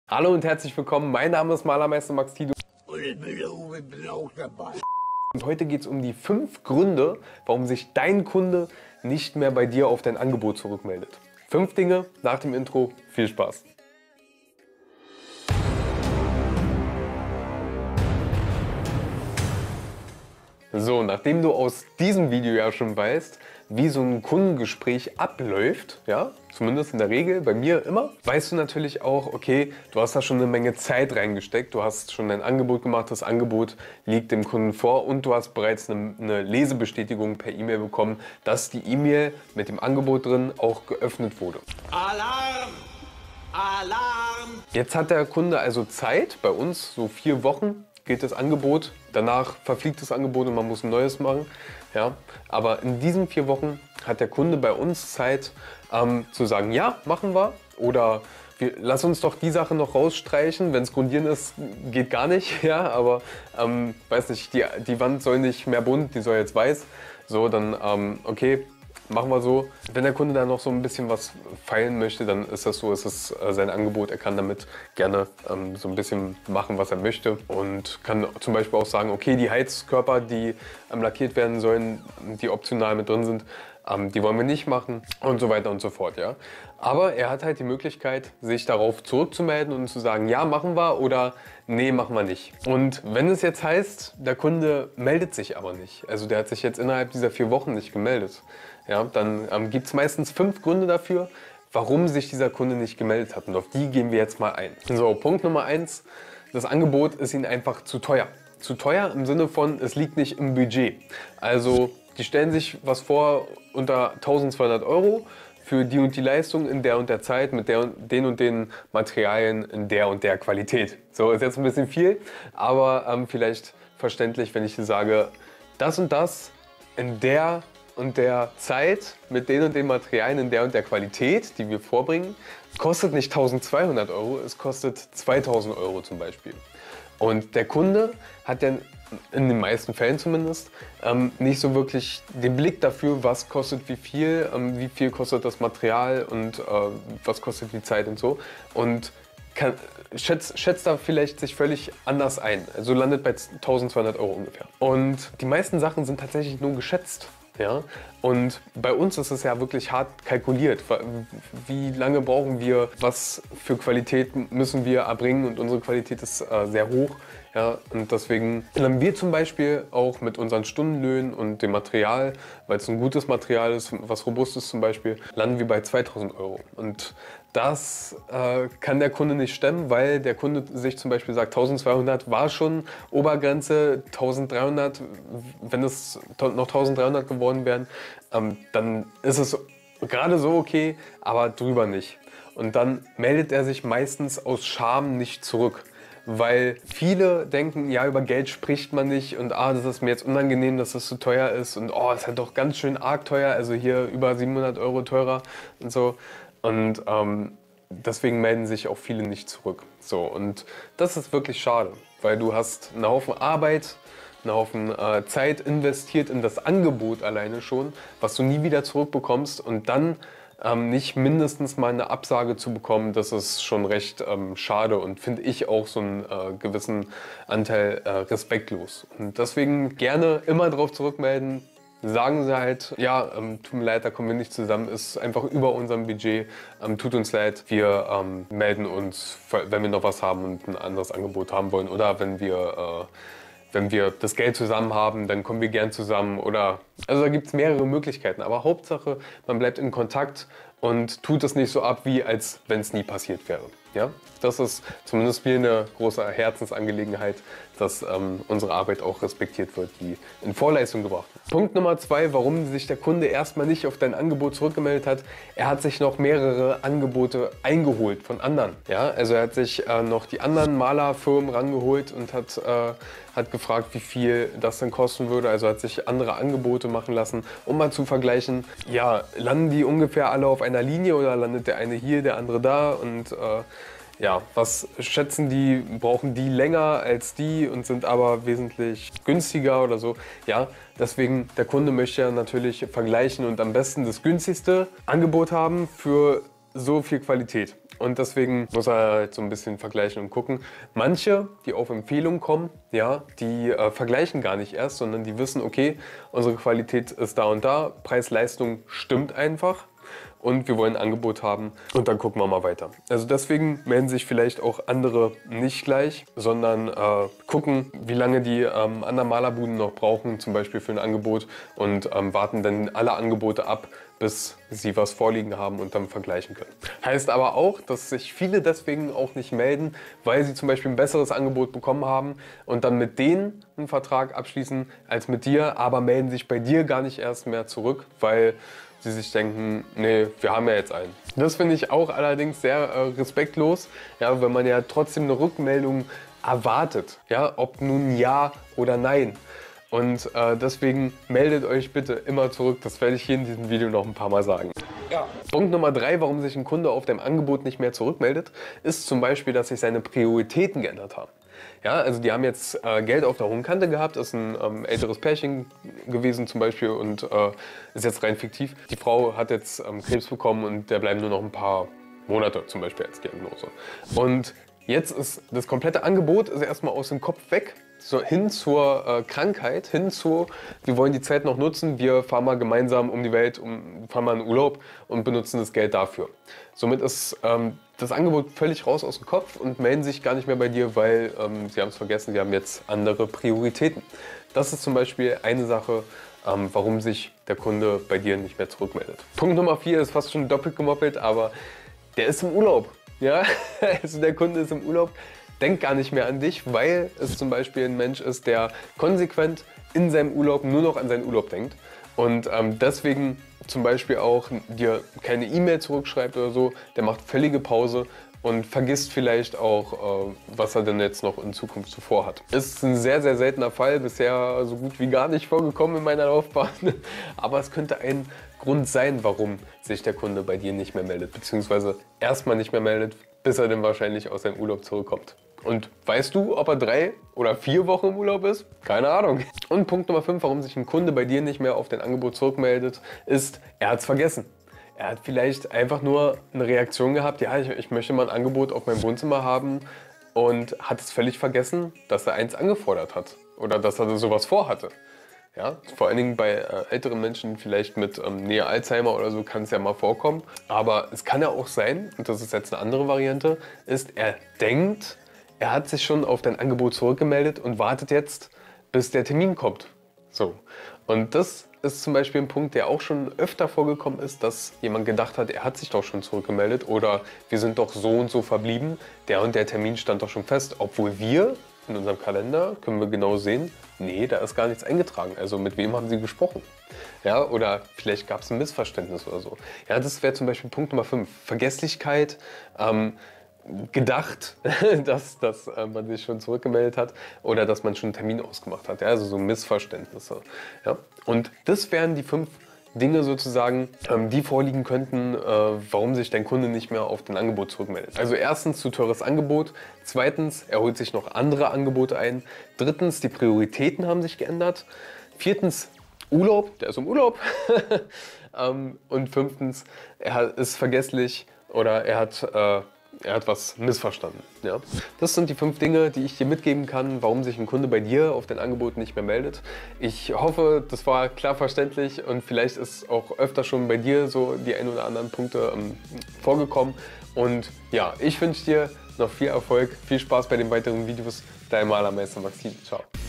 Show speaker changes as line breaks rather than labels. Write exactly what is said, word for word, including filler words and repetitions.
Hallo und herzlich willkommen, mein Name ist Malermeister Max Tito. Und heute geht es um die fünf Gründe, warum sich dein Kunde nicht mehr bei dir auf dein Angebot zurückmeldet. Fünf Dinge nach dem Intro, viel Spaß! So, nachdem du aus diesem Video ja schon weißt, wie so ein Kundengespräch abläuft, ja, zumindest in der Regel, bei mir immer, weißt du natürlich auch, okay, du hast da schon eine Menge Zeit reingesteckt, du hast schon dein Angebot gemacht, das Angebot liegt dem Kunden vor und du hast bereits eine, eine Lesebestätigung per E-Mail bekommen, dass die E-Mail mit dem Angebot drin auch geöffnet wurde.
Alarm! Alarm!
Jetzt hat der Kunde also Zeit, bei uns so vier Wochen, gilt das Angebot, danach verfliegt das Angebot und man muss ein neues machen. Ja? Aber in diesen vier Wochen hat der Kunde bei uns Zeit ähm, zu sagen, ja, machen wir. Oder wir, lass uns doch die Sache noch rausstreichen. Wenn es grundieren ist, geht gar nicht. Ja? Aber ähm, weiß nicht, die, die Wand soll nicht mehr bunt, die soll jetzt weiß. So, dann ähm, okay. Machen wir so. Wenn der Kunde da noch so ein bisschen was feilen möchte, dann ist das so, ist es äh, sein Angebot. Er kann damit gerne ähm, so ein bisschen machen, was er möchte und kann zum Beispiel auch sagen, okay, die Heizkörper, die ähm, lackiert werden sollen, die optional mit drin sind, ähm, die wollen wir nicht machen und so weiter und so fort. Ja? Aber er hat halt die Möglichkeit, sich darauf zurückzumelden und zu sagen, ja, machen wir oder nee, machen wir nicht. Und wenn es jetzt heißt, der Kunde meldet sich aber nicht, also der hat sich jetzt innerhalb dieser vier Wochen nicht gemeldet, ja, dann ähm, gibt es meistens fünf Gründe dafür, warum sich dieser Kunde nicht gemeldet hat. Und auf die gehen wir jetzt mal ein. So, Punkt Nummer eins, das Angebot ist Ihnen einfach zu teuer. Zu teuer im Sinne von, es liegt nicht im Budget. Also, die stellen sich was vor unter eintausendzweihundert Euro für die und die Leistung in der und der Zeit mit der und den und den Materialien in der und der Qualität. So, ist jetzt ein bisschen viel, aber ähm, vielleicht verständlich, wenn ich sage, das und das in der und der Zeit mit den und den Materialien in der und der Qualität, die wir vorbringen, kostet nicht eintausendzweihundert Euro, es kostet zweitausend Euro zum Beispiel. Und der Kunde hat dann in den meisten Fällen zumindest ähm, nicht so wirklich den Blick dafür, was kostet wie viel, ähm, wie viel kostet das Material und äh, was kostet die Zeit und so. Und kann, schätzt, schätzt da vielleicht sich völlig anders ein. Also landet bei eintausendzweihundert Euro ungefähr. Und die meisten Sachen sind tatsächlich nur geschätzt. Ja? Und bei uns ist es ja wirklich hart kalkuliert. Wie lange brauchen wir, was für Qualität müssen wir erbringen und unsere Qualität ist äh, sehr hoch. Ja? Und deswegen landen wir zum Beispiel auch mit unseren Stundenlöhnen und dem Material, weil es ein gutes Material ist, was robust ist zum Beispiel, landen wir bei zweitausend Euro. Und das äh, kann der Kunde nicht stemmen, weil der Kunde sich zum Beispiel sagt, eintausendzweihundert war schon Obergrenze, eintausenddreihundert, wenn es noch eintausenddreihundert geworden wären, ähm, dann ist es gerade so okay, aber drüber nicht. Und dann meldet er sich meistens aus Scham nicht zurück. Weil viele denken, ja, über Geld spricht man nicht und ah, das ist mir jetzt unangenehm, dass das so teuer ist und oh, das ist halt doch ganz schön arg teuer, also hier über siebenhundert Euro teurer und so. Und ähm, deswegen melden sich auch viele nicht zurück. So, und das ist wirklich schade, weil du hast einen Haufen Arbeit, einen Haufen äh, Zeit investiert in das Angebot alleine schon, was du nie wieder zurückbekommst und dann ähm, nicht mindestens mal eine Absage zu bekommen, das ist schon recht ähm, schade und finde ich auch so einen äh, gewissen Anteil äh, respektlos. Und deswegen gerne immer drauf zurückmelden. Sagen sie halt, ja, ähm, tut mir leid, da kommen wir nicht zusammen, ist einfach über unserem Budget, ähm, tut uns leid, wir ähm, melden uns, wenn wir noch was haben und ein anderes Angebot haben wollen oder wenn wir, äh, wenn wir das Geld zusammen haben, dann kommen wir gern zusammen oder, also da gibt es mehrere Möglichkeiten, aber Hauptsache, man bleibt in Kontakt und tut es nicht so ab, wie als wenn es nie passiert wäre. Ja? Das ist zumindest mir eine große Herzensangelegenheit, dass ähm, unsere Arbeit auch respektiert wird, die in Vorleistung gebracht wird. Punkt Nummer zwei, warum sich der Kunde erstmal nicht auf dein Angebot zurückgemeldet hat. Er hat sich noch mehrere Angebote eingeholt von anderen. Ja? Also er hat sich äh, noch die anderen Malerfirmen rangeholt und hat, äh, hat gefragt, wie viel das denn kosten würde. Also hat sich andere Angebote machen lassen, um mal zu vergleichen, ja, landen die ungefähr alle auf einer Linie oder landet der eine hier, der andere da und äh, ja, was schätzen die, brauchen die länger als die und sind aber wesentlich günstiger oder so. Ja, deswegen, der Kunde möchte ja natürlich vergleichen und am besten das günstigste Angebot haben für so viel Qualität. Und deswegen muss er halt so ein bisschen vergleichen und gucken. Manche, die auf Empfehlung kommen, ja, die äh, vergleichen gar nicht erst, sondern die wissen, okay, unsere Qualität ist da und da, Preis-Leistung stimmt einfach. Und wir wollen ein Angebot haben und dann gucken wir mal weiter. Also deswegen melden sich vielleicht auch andere nicht gleich, sondern äh, gucken, wie lange die ähm, anderen Malerbuden noch brauchen, zum Beispiel für ein Angebot, und ähm, warten dann alle Angebote ab, bis sie was vorliegen haben und dann vergleichen können. Heißt aber auch, dass sich viele deswegen auch nicht melden, weil sie zum Beispiel ein besseres Angebot bekommen haben und dann mit denen einen Vertrag abschließen als mit dir, aber melden sich bei dir gar nicht erst mehr zurück, weil sie sich denken, nee, wir haben ja jetzt einen. Das finde ich auch allerdings sehr äh, respektlos, ja, wenn man ja trotzdem eine Rückmeldung erwartet, ja, ob nun ja oder nein. Und äh, deswegen meldet euch bitte immer zurück, das werde ich hier in diesem Video noch ein paar Mal sagen. Ja. Punkt Nummer drei, warum sich ein Kunde auf dein Angebot nicht mehr zurückmeldet, ist zum Beispiel, dass sich seine Prioritäten geändert haben. Ja, also die haben jetzt äh, Geld auf der hohen Kante gehabt, ist ein ähm, älteres Pärchen gewesen zum Beispiel und äh, ist jetzt rein fiktiv. Die Frau hat jetzt ähm, Krebs bekommen und der bleiben nur noch ein paar Monate zum Beispiel als Diagnose. Und jetzt ist das komplette Angebot ist erstmal aus dem Kopf weg, so hin zur äh, Krankheit, hin zu, wir wollen die Zeit noch nutzen, wir fahren mal gemeinsam um die Welt, um, fahren mal in Urlaub und benutzen das Geld dafür. Somit ist ähm, das Angebot völlig raus aus dem Kopf und melden sich gar nicht mehr bei dir, weil ähm, sie haben es vergessen, sie haben jetzt andere Prioritäten. Das ist zum Beispiel eine Sache, ähm, warum sich der Kunde bei dir nicht mehr zurückmeldet. Punkt Nummer vier ist fast schon doppelt gemoppelt, aber der ist im Urlaub. Ja? Also der Kunde ist im Urlaub, denkt gar nicht mehr an dich, weil es zum Beispiel ein Mensch ist, der konsequent in seinem Urlaub nur noch an seinen Urlaub denkt und ähm, deswegen zum Beispiel auch dir keine E-Mail zurückschreibt oder so, der macht völlige Pause und vergisst vielleicht auch, äh, was er denn jetzt noch in Zukunft zuvor hat. Ist ein sehr, sehr seltener Fall, bisher so gut wie gar nicht vorgekommen in meiner Laufbahn, aber es könnte ein Grund sein, warum sich der Kunde bei dir nicht mehr meldet, beziehungsweise erstmal nicht mehr meldet, bis er dann wahrscheinlich aus seinem Urlaub zurückkommt. Und weißt du, ob er drei oder vier Wochen im Urlaub ist? Keine Ahnung. Und Punkt Nummer fünf, warum sich ein Kunde bei dir nicht mehr auf dein Angebot zurückmeldet, ist, er hat es vergessen. Er hat vielleicht einfach nur eine Reaktion gehabt, ja, ich, ich möchte mal ein Angebot auf meinem Wohnzimmer haben und hat es völlig vergessen, dass er eins angefordert hat oder dass er sowas vorhatte. Ja, vor allen Dingen bei äh, älteren Menschen, vielleicht mit ähm, Nähe Alzheimer oder so, kann es ja mal vorkommen. Aber es kann ja auch sein, und das ist jetzt eine andere Variante, ist, er denkt, er hat sich schon auf dein Angebot zurückgemeldet und wartet jetzt, bis der Termin kommt. So. Und das ist zum Beispiel ein Punkt, der auch schon öfter vorgekommen ist, dass jemand gedacht hat, er hat sich doch schon zurückgemeldet oder wir sind doch so und so verblieben, der und der Termin stand doch schon fest, obwohl wir in unserem Kalender, können wir genau sehen, nee, da ist gar nichts eingetragen. Also mit wem haben Sie gesprochen? Ja, oder vielleicht gab es ein Missverständnis oder so. Ja, das wäre zum Beispiel Punkt Nummer fünf. Vergesslichkeit. Ähm, gedacht, dass, dass äh, man sich schon zurückgemeldet hat oder dass man schon einen Termin ausgemacht hat. Ja, also so Missverständnisse. Ja? Und das wären die fünf Dinge sozusagen, ähm, die vorliegen könnten, äh, warum sich dein Kunde nicht mehr auf dein Angebot zurückmeldet. Also erstens, zu teures Angebot. Zweitens, er holt sich noch andere Angebote ein. Drittens, die Prioritäten haben sich geändert. Viertens, Urlaub, der ist im Urlaub. ähm, und fünftens, er ist vergesslich oder er hat... Äh, Er hat was missverstanden. Ja? Das sind die fünf Dinge, die ich dir mitgeben kann, warum sich ein Kunde bei dir auf dein Angebot nicht mehr meldet. Ich hoffe, das war klar verständlich und vielleicht ist auch öfter schon bei dir so die ein oder anderen Punkte ähm, vorgekommen. Und ja, ich wünsche dir noch viel Erfolg, viel Spaß bei den weiteren Videos. Dein Malermeister Maxim. Ciao.